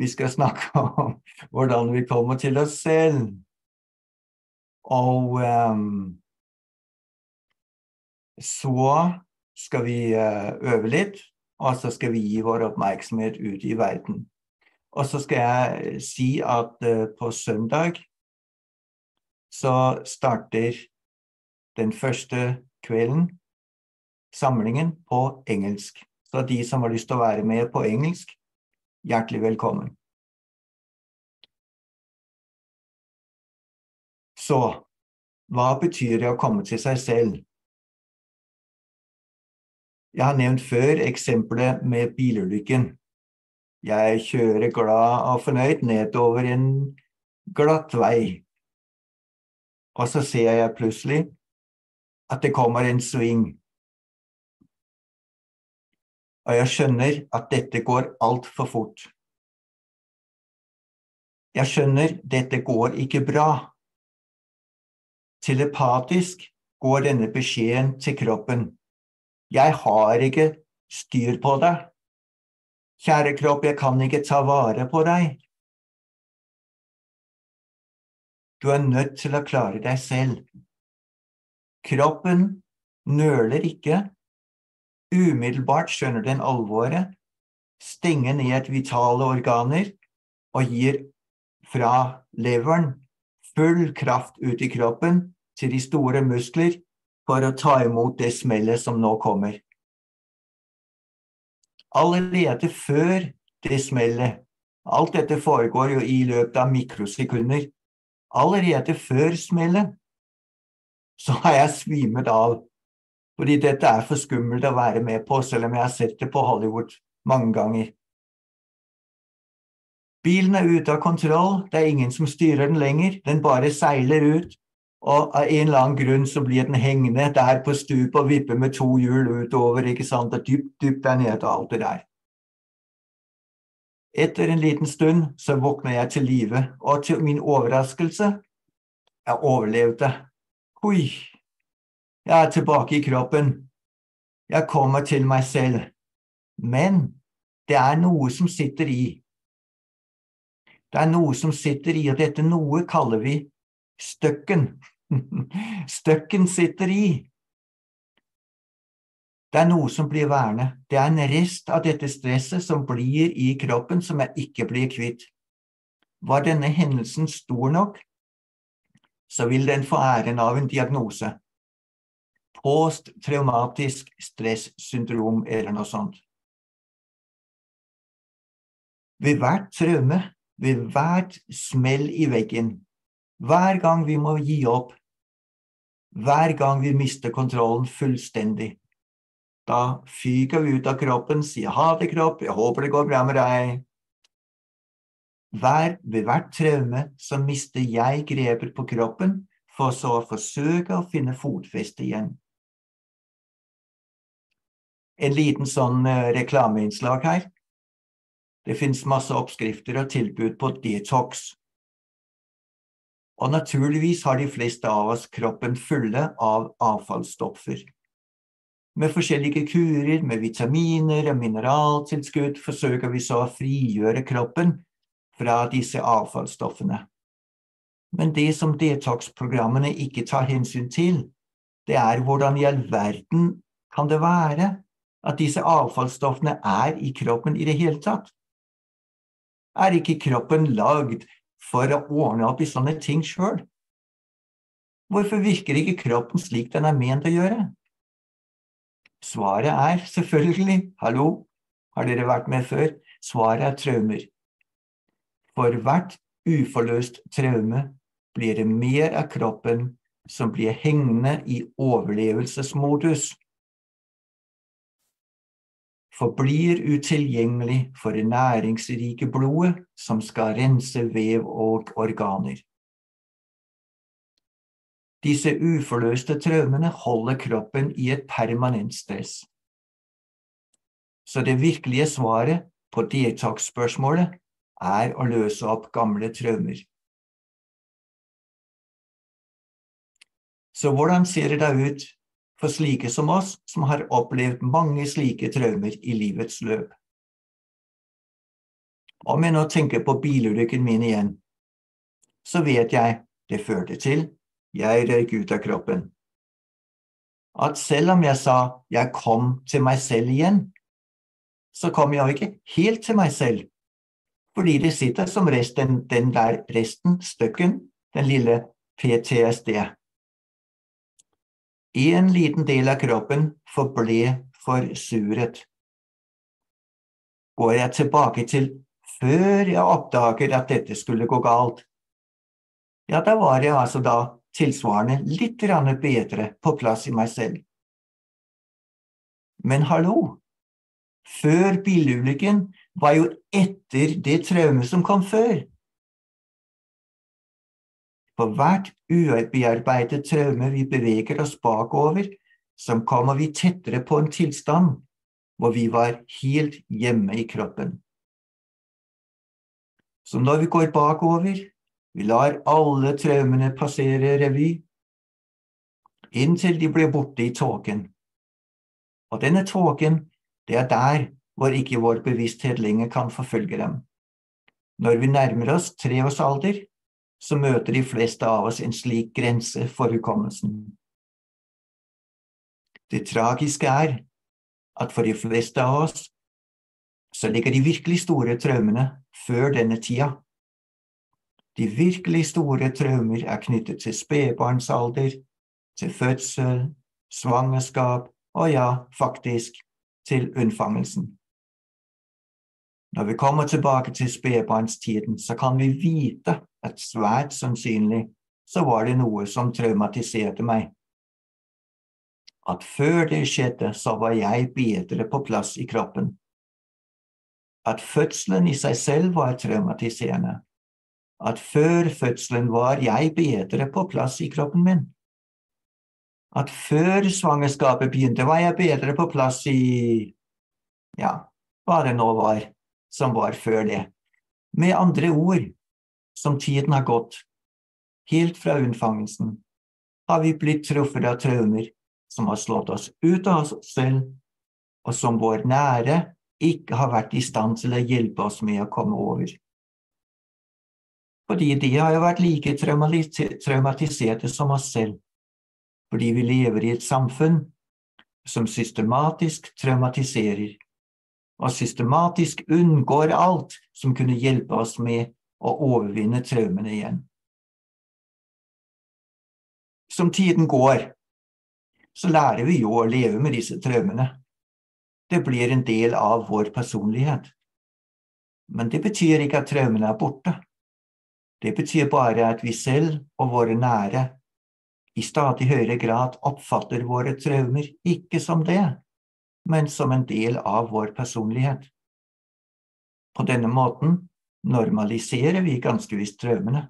Vi skal snakke om hvordan vi kommer til oss selv. Og så skal vi øve litt, og så skal vi gi vår oppmerksomhet ut i verden. Og så skal jeg si at på søndag så starter den første kvelden samlingen på engelsk. Så de som har lyst til å være med på engelsk, hjertelig velkommen. Så, hva betyr det å komme til seg selv? Jeg har nevnt før eksempelet med bilulykken. Jeg kjører glad og fornøyd nedover en glatt vei. Og så ser jeg plutselig at det kommer en sving. Og jeg skjønner at dette går alt for fort. Jeg skjønner dette går ikke bra. Telepatisk går denne beskjeden til kroppen. Jeg har ikke styr på deg. Kjære kropp, jeg kan ikke ta vare på deg. Du er nødt til å klare deg selv. Kroppen nøler ikke. Umiddelbart skjønner den alvoret, stenger ned vitale organer og gir fra leveren full kraft ut i kroppen til de store muskler for å ta imot det smellet som nå kommer. Allerede før det smellet, alt dette foregår jo i løpet av mikrosekunder, allerede før smellet, så har jeg svimet av. Fordi dette er for skummelt å være med på, selv om jeg har sett det på Hollywood mange ganger. Bilen er ute av kontroll, det er ingen som styrer den lenger, den bare seiler ut, og av en eller annen grunn så blir den hengende der på stup og vipper med 2 hjul utover, ikke sant, og dypt der nede og alt det der. Etter en liten stund så våkner jeg til live, og til min overraskelse, jeg overlevde. Hui! Jeg er tilbake i kroppen. Jeg kommer til meg selv. Men det er noe som sitter i. Det er noe som sitter i, og dette noe kaller vi støkken. Støkken sitter i. Det er noe som blir værende. Det er en rest av dette stresset som blir i kroppen, som jeg ikke blir kvitt. Var denne hendelsen stor nok, så vil den få æren av en diagnose. Posttraumatisk stressyndrom eller noe sånt. Ved hvert traume, ved hvert smell i veggen, hver gang vi må gi opp, hver gang vi mister kontrollen fullstendig, da fyker vi ut av kroppen, sier ha det kropp, jeg håper det går bra med deg. Ved hvert traume så mister jeg grepet på kroppen, for så å forsøke å finne fotfeste igjen. En liten sånn reklameinnslag her. Det finnes masse oppskrifter og tilbud på detox. Og naturligvis har de fleste av oss kroppen fulle av avfallsstoffer. Med forskjellige kurer, med vitaminer og mineraltilskudd forsøker vi så å frigjøre kroppen fra disse avfallsstoffene. Men det som detox-programmene ikke tar hensyn til, det er hvordan i all verden kan det være at disse avfallsstoffene er i kroppen i det hele tatt. Er ikke kroppen lagd for å ordne opp i sånne ting selv? Hvorfor virker ikke kroppen slik den er ment å gjøre? Svaret er selvfølgelig, hallo, har dere vært med før? Svaret er traumer. For hvert uforløst traume blir det mer av kroppen som blir hengende i overlevelsesmodus. Forblir utilgjengelig for det næringsrike blodet som skal rense vev og organer. Disse uforløste traumene holder kroppen i et permanent stress. Så det virkelige svaret på detox-spørsmålet er å løse opp gamle traumer. Så hvordan ser det da ut for slike som oss, som har opplevd mange slike traumer i livets løp? Om jeg nå tenker på bilulykken min igjen, så vet jeg det førte til jeg røyk ut av kroppen. At selv om jeg sa jeg kom til meg selv igjen, så kom jeg jo ikke helt til meg selv, fordi det sitter som rest den der resten, støkken, den lille PTSD. En liten del av kroppen forble forsuret. Går jeg tilbake til før jeg oppdager at dette skulle gå galt, ja, da var jeg altså da tilsvarende litt bedre på plass i meg selv. Men hallo, før bilulykken var jo etter det traume som kom før. For hvert ubearbeidet traume vi beveger oss bakover, så kommer vi tettere på en tilstand hvor vi var helt hjemme i kroppen. Så når vi går bakover, vi lar alle traumene passere revy, inntil de blir borte i tåken. Og denne tåken, det er der hvor ikke vår bevissthet lenger kan forfølge dem. Når vi nærmer oss 3-årsalder, så møter de fleste av oss en slik grense for hukommelsen. Det tragiske er at for de fleste av oss, så ligger de virkelig store traumene før denne tida. De virkelig store traumer er knyttet til spedbarnsalder, til fødsel, svangerskap, og ja, faktisk til unnfangelsen. Når vi kommer tilbake til spedbarnstiden, så kan vi vite at svært sannsynlig så var det noe som traumatiserte meg. At før det skjedde, så var jeg bedre på plass i kroppen. At fødselen i seg selv var traumatiserende. At før fødselen var jeg bedre på plass i kroppen min. At før svangerskapet begynte, var jeg bedre på plass i, ja, hva det nå var, som var før det. Med andre ord, som tiden har gått, helt fra unnfangelsen, har vi blitt truffet av traumer som har slått oss ut av oss selv, og som vår nære ikke har vært i stand til å hjelpe oss med å komme over. Fordi de har jo vært like traumatiserte som oss selv, fordi vi lever i et samfunn som systematisk traumatiserer, og systematisk unngår alt som kunne hjelpe oss med å overvinne traumene igjen. Som tiden går, så lærer vi jo å leve med disse traumene. Det blir en del av vår personlighet. Men det betyr ikke at traumene er borte. Det betyr bare at vi selv og våre nære i stadig høyere grad oppfatter våre traumer ikke som det, men som en del av vår personlighet. På denne måten normaliserer vi ganske visst traumene.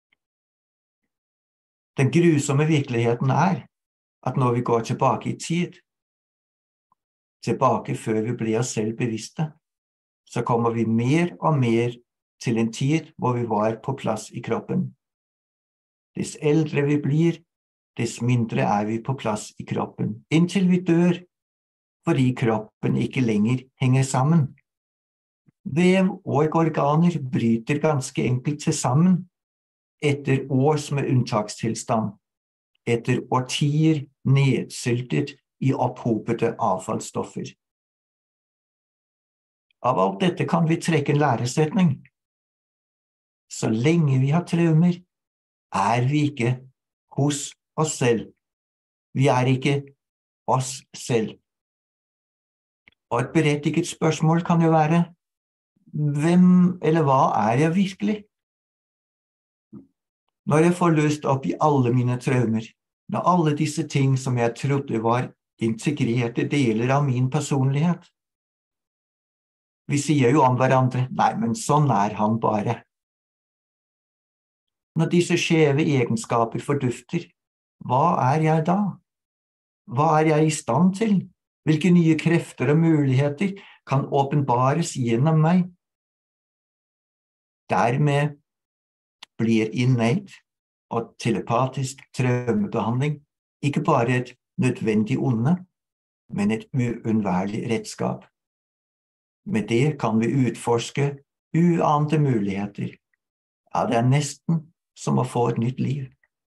Den grusomme virkeligheten er at når vi går tilbake i tid, tilbake før vi blir oss selv bevisste, så kommer vi mer og mer til en tid hvor vi var på plass i kroppen. Dess eldre vi blir, dess mindre er vi på plass i kroppen, inntil vi dør, fordi kroppen ikke lenger henger sammen. Vev og organer bryter ganske enkelt til sammen, etter års med unntakstilstand, etter årtier nedsyltet i opphopete avfallsstoffer. Av alt dette kan vi trekke en læresetning. Så lenge vi har traumer, er vi ikke hos oss selv. Vi er ikke oss selv. Og et berettiget spørsmål kan jo være, hvem eller hva er jeg virkelig? Når jeg får løst opp i alle mine traumer, når alle disse ting som jeg trodde var integrerte deler av min personlighet. Vi sier jo om hverandre, nei, men sånn er han bare. Når disse skjeve egenskaper fordufter, hva er jeg da? Hva er jeg i stand til? Hvilke nye krefter og muligheter kan åpenbares gjennom meg? Dermed blir innate og telepatisk traumebehandling ikke bare et nødvendig onde, men et uunnværlig redskap. Med det kan vi utforske uante muligheter. Ja, det nesten som å få et nytt liv.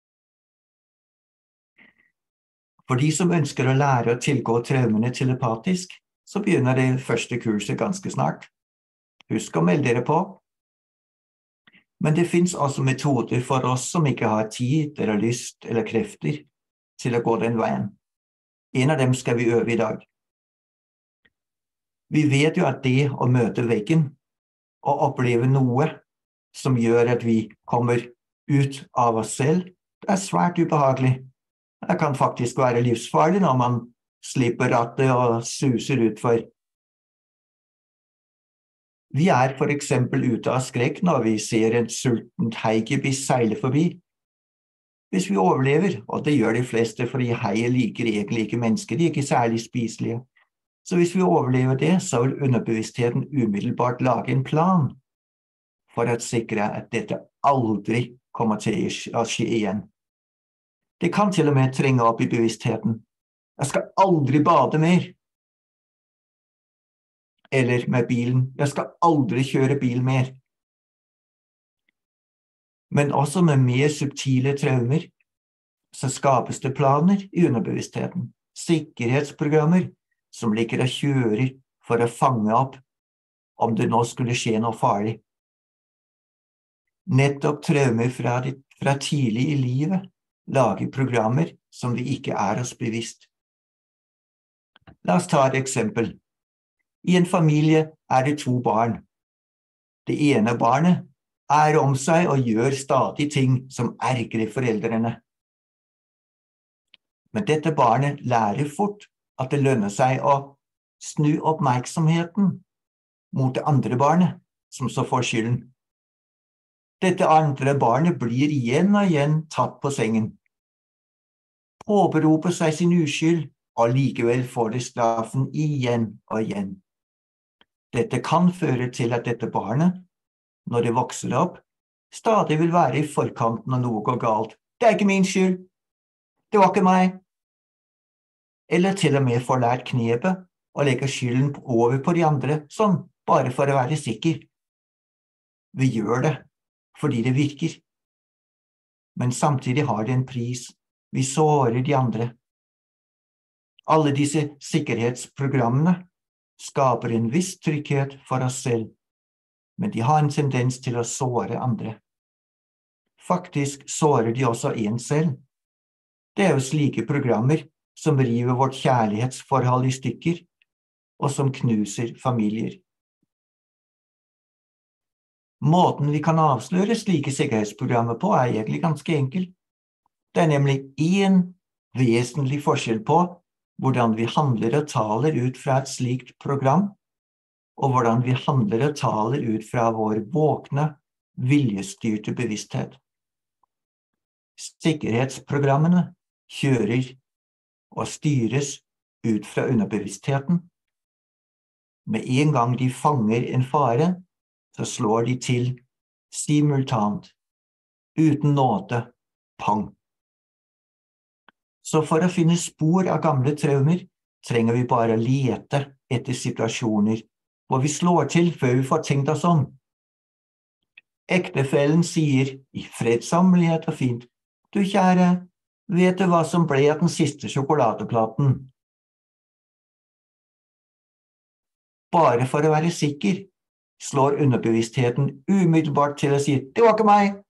For de som ønsker å lære å tilgå traumene telepatisk, så begynner det første kurset ganske snart. Husk å melde dere på. Men det finnes også metoder for oss som ikke har tid eller lyst eller krefter til å gå den veien. En av dem skal vi øve i dag. Vi vet jo at det å møte veggen og oppleve noe som gjør at vi kommer ut av oss selv, det svært ubehagelig. Det kan faktisk være livsfarlig når man slipper rattet og suser utfor. Vi for eksempel ute av skrekk når vi ser en sultent haigebiss seile forbi. Hvis vi overlever, og det gjør de fleste fordi haier liker egentlig ikke mennesker, de ikke særlig spiselige. Så hvis vi overlever det, så vil underbevisstheten umiddelbart lage en plan for å sikre at dette aldri kommer til å skje igjen. Det kan til og med trenge opp i bevisstheten. Jeg skal aldri bade mer. Eller med bilen. Jeg skal aldri kjøre bil mer. Men også med mer subtile traumer, så skapes det planer i underbevisstheten. Sikkerhetsprogrammer som ligger og kjører for å fange opp om det nå skulle skje noe farlig. Nettopp traumer fra tidlig i livet lager programmer som vi ikke oss bevisst. La oss ta et eksempel. I en familie det 2 barn. Det ene barnet om seg og gjør stadig ting som ergrer foreldrene. Men dette barnet lærer fort at det lønner seg å snu oppmerksomheten mot det andre barnet, som så får skylden. Dette andre barnet blir igjen og igjen tatt på sengen. Påberoper seg sin uskyld, og likevel får det straffen igjen og igjen. Dette kan føre til at dette barnet, når det vokser opp, stadig vil være i forkanten når noe går galt. Det ikke min skyld. Det var ikke meg. Eller til og med får lært knepet og legger skylden over på de andre, sånn, bare for å være sikker. Vi gjør det fordi det virker. Men samtidig har det en pris. Vi sårer de andre. Alle disse sikkerhetsprogrammene skaper en viss trygghet for oss selv, men de har en tendens til å såre andre. Faktisk sårer de også en selv. Det jo slike programmer som river vårt kjærlighetsforhold i stykker, og som knuser familier. Måten vi kan avsløre slike sikkerhetsprogrammer på egentlig ganske enkel. Det nemlig en vesentlig forskjell på hvordan vi handler og taler ut fra et slikt program, og hvordan vi handler og taler ut fra vår våkne, viljestyrte bevissthet. Sikkerhetsprogrammene kjører og styres ut fra underbevisstheten. Med en gang de fanger en fare, så slår de til simultant, uten nåde, pang. Så for å finne spor av gamle traumer, trenger vi bare å lete etter situasjoner hvor vi slår til før vi får tenkt oss om. Ektefellen sier i fredsommelighet og fint, «Du kjære, vet du hva som ble av den siste sjokoladeplaten?» Bare for å være sikker, slår underbevisstheten umiddelbart til å si, «Det var ikke meg!»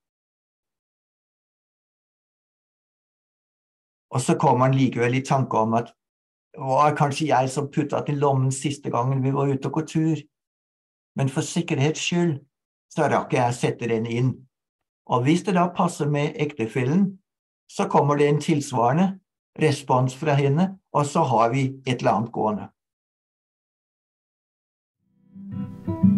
Og så kommer man likevel i tanke om at det var kanskje jeg som puttet den i lommen siste gangen vi var ute og gå tur. Men for sikkerhets skyld, så rakk jeg sette den inn. Og hvis det da passer med ektefellen, så kommer det en tilsvarende respons fra henne, og så har vi et eller annet gående.